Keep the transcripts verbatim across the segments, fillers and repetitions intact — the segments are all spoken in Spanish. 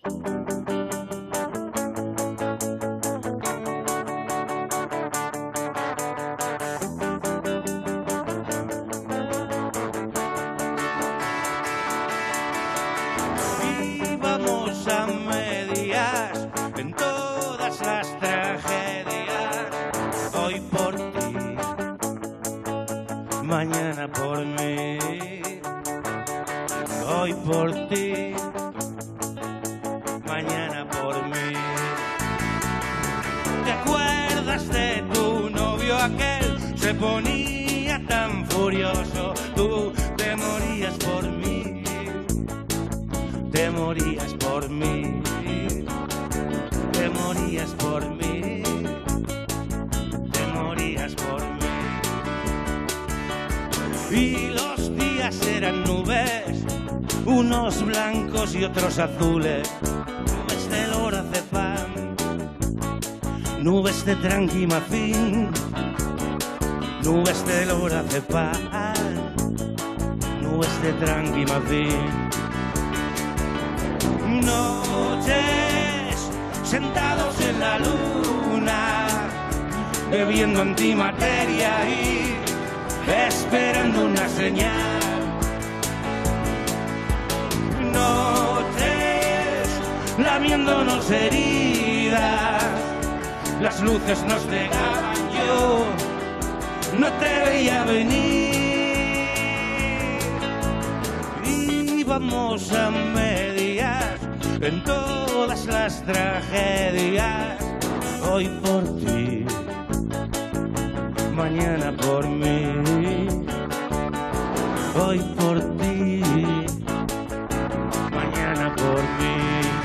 Mañana por mí, hoy por ti, mañana por mí. ¿Te acuerdas de tu novio aquel? Se ponía tan furioso, tú te morías por mí, te morías por mí, te morías por mí, te morías por mí. Y los días eran nubes, unos blancos y otros azules, nubes de lorazepam, nubes de tranquimacín, nubes de lorazepam, nubes de tranquimacín. Noches sentados en la luna, bebiendo antimateria y esperando una señal. Noches lamiéndonos heridas, las luces nos cegaban, yo no te veía venir. Íbamos a medias en todas las tragedias, hoy por ti, mañana por mí, hoy por ti, mañana por mí.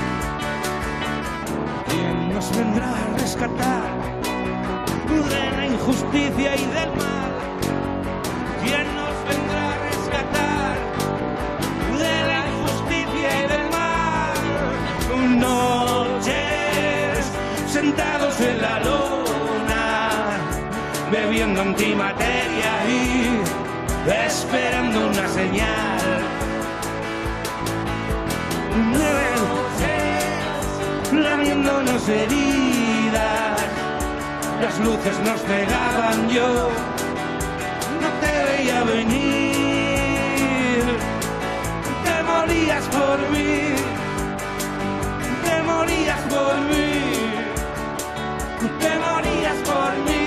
¿Quién nos vendrá a rescatar de la injusticia y del mal? ¿Quién nos vendrá a rescatar de la injusticia y del mal? Noches sentados en la luna, bebiendo antimateria y esperando una señal. Noches lamiéndonos heridas, las luces nos cegaban, yo no te veía venir. Te morías por mí, te morías por mí, te morías por mí,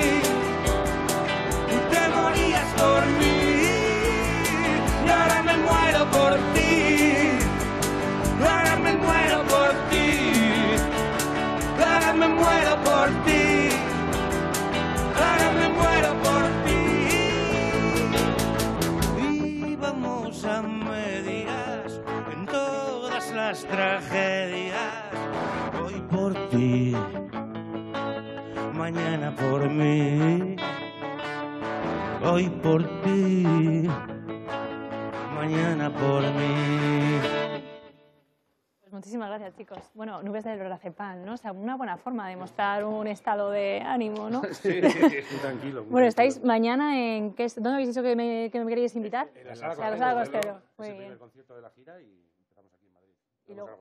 te morías por mí. Y ahora me muero por ti, ahora me muero por ti, ahora me muero por ti, ahora me muero por ti. Y vamos a medias en todas las tragedias, hoy por ti, mañana por mí, hoy por ti, mañana por mí. Pues muchísimas gracias, chicos. Bueno, nubes de lorazepam, ¿no? O sea, una buena forma de mostrar un estado de ánimo, ¿no? Sí, sí, sí, tranquilo. Bueno, estáis mañana en... ¿qué es? ¿Dónde habéis dicho que me, que me queréis invitar? En la Sala En la Sala Costero. Costero. Muy Es el bien. primer concierto de la gira y empezamos aquí en Madrid. Y luego,